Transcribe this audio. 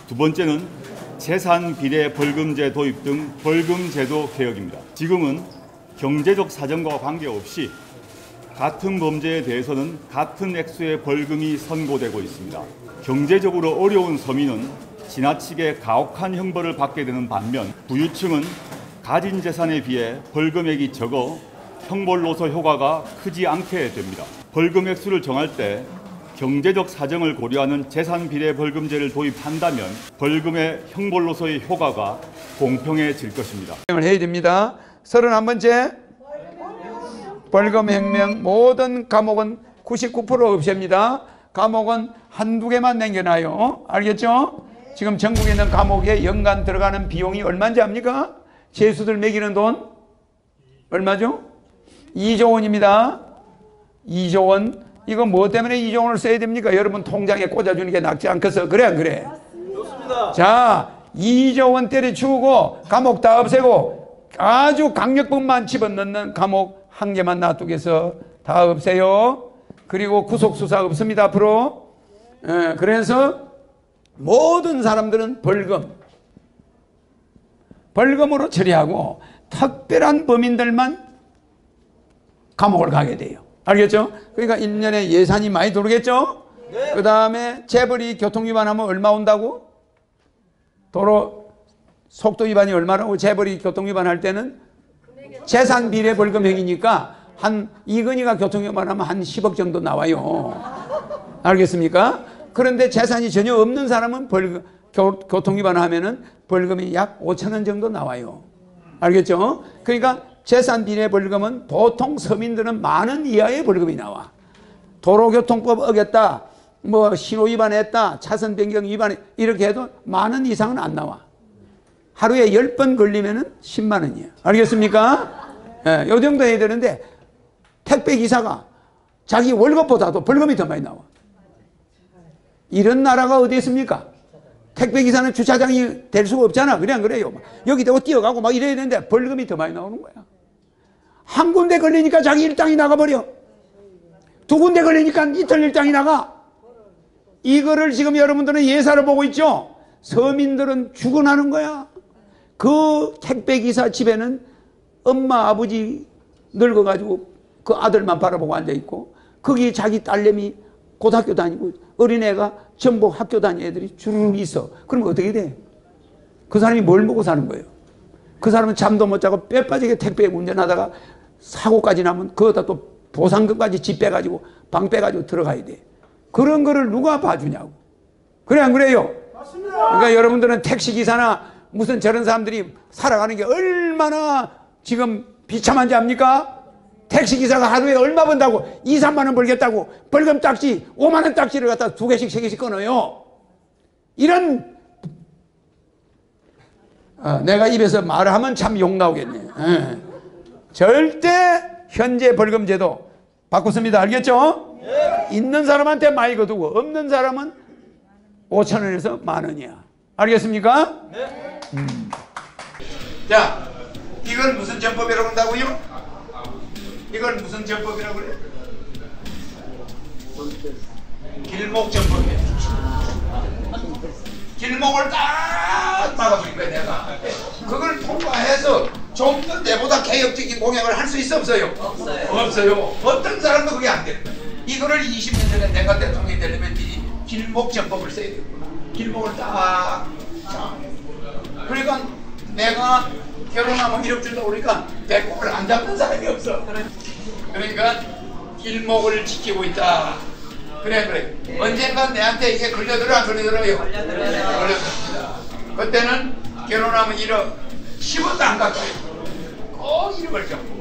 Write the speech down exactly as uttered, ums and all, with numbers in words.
두 번째는 재산 비례 벌금제 도입 등 벌금제도 개혁입니다. 지금은 경제적 사정과 관계없이 같은 범죄에 대해서는 같은 액수의 벌금이 선고되고 있습니다. 경제적으로 어려운 서민은 지나치게 가혹한 형벌을 받게 되는 반면 부유층은 가진 재산에 비해 벌금액이 적어 형벌로서 효과가 크지 않게 됩니다. 벌금 액수를 정할 때 경제적 사정을 고려하는 재산 비례 벌금제를 도입한다면 벌금의 형벌로서의 효과가 공평해질 것입니다. 해야 됩니다. 서른한 번째 벌금 혁명. 모든 과목은 구십구 퍼센트 없앱니다. 과목은 한두 개만 남겨놔요. 알겠죠? 지금 전국에 있는 과목에 연간 들어가는 비용이 얼마인지 압니까? 재수들 매기는 돈 얼마죠? 이조 원입니다. 이조 원. 이거 뭐 때문에 이조 원을 써야 됩니까? 여러분 통장에 꽂아주는 게 낫지 않겠어? 그래 안 그래? 좋습니다. 자, 이조 원 때려치우고 과목 다 없애고 아주 강력법만 집어넣는 과목 한 개만 놔두게 해서 다 없애요. 그리고 구속수사 없습니다 앞으로. 에, 그래서 모든 사람들은 벌금 벌금으로 처리하고 특별한 범인들만 감옥을 가게 돼요. 알겠죠? 그러니까 일 년에 예산이 많이 들어오겠죠? 네. 그 다음에 재벌이 교통위반하면 얼마 온다고? 도로 속도 위반이 얼마라고? 재벌이 교통위반할 때는 재산 비례 벌금형이니까 한 이건희가 교통위반하면 한 십억 정도 나와요. 알겠습니까? 그런데 재산이 전혀 없는 사람은 벌금, 교, 교통위반하면은 벌금이 약 오천 원 정도 나와요. 알겠죠? 그러니까 재산 비례 벌금은 보통 서민들은 만 원 이하의 벌금이 나와. 도로교통법 어겼다, 뭐 신호 위반했다, 차선 변경 위반 이렇게 해도 만 원 이상은 안 나와. 하루에 열 번 걸리면은 십만 원이에요. 알겠습니까? 예, 요 정도 해야 되는데 택배 기사가 자기 월급보다도 벌금이 더 많이 나와. 이런 나라가 어디 있습니까? 택배 기사는 주차장이 될 수가 없잖아. 그래 안 그래요? 여기 대고 뛰어가고 막 이래야 되는데 벌금이 더 많이 나오는 거야. 한 군데 걸리니까 자기 일당이 나가버려. 두 군데 걸리니까 이틀 일당이 나가. 이거를 지금 여러분들은 예사로 보고 있죠? 서민들은 죽어나는 거야. 그 택배기사 집에는 엄마 아버지 늙어가지고 그 아들만 바라보고 앉아있고 거기 자기 딸내미 고등학교 다니고 어린애가 전부 학교 다니는 애들이 주르륵 있어. 그러면 어떻게 돼? 그 사람이 뭘 먹고 사는 거예요? 그 사람은 잠도 못 자고 뼈 빠지게 택배 운전하다가 사고까지 나면 그거다 또 보상금까지 집 빼가지고 방 빼가지고 들어가야 돼. 그런 거를 누가 봐주냐고. 그래 안 그래요? 맞습니다. 그러니까 여러분들은 택시기사나 무슨 저런 사람들이 살아가는 게 얼마나 지금 비참한지 압니까? 택시기사가 하루에 얼마 번다고 이, 삼만 원 벌겠다고 벌금 딱지 오만 원 딱지를 갖다 두 개씩 세 개씩 끊어요. 이런 어, 내가 입에서 말을 하면 참 욕 나오겠네. 에. 절대 현재 벌금제도 바꿨습니다. 알겠죠? 네. 있는 사람한테 많이 거두고 없는 사람은 오천 원에서 만 원이야. 알겠습니까? 네. 음. 자, 이걸 무슨 전법이라고 한다고요? 이걸 무슨 전법이라고 그래? 길목전법이야. 길목을 딱 막아버린 거야 내가. 그걸 통과해서 좀 더 내보다 개혁적인 공약을 할 수 있어 없어요? 없어요. 없어요. 어떤 사람도 그게 안 되는 거야. 이거를 이십 년 전에 내가 대통령이 되려면 이 길목전법을 써야 돼. 길목을 딱. 그러니까 내가 결혼하면 일억 준다고 그러니까 배꼽을 안 잡는 사람이 없어. 그러니까 길목을 지키고 있다. 그래 그래. 언젠간 내한테 이게 걸려들어 안 걸려들어요? 걸려들어요. 걸려듭니다. 그때는 결혼하면 일억 십 원도 안 갖고 꼭 일억을 잡고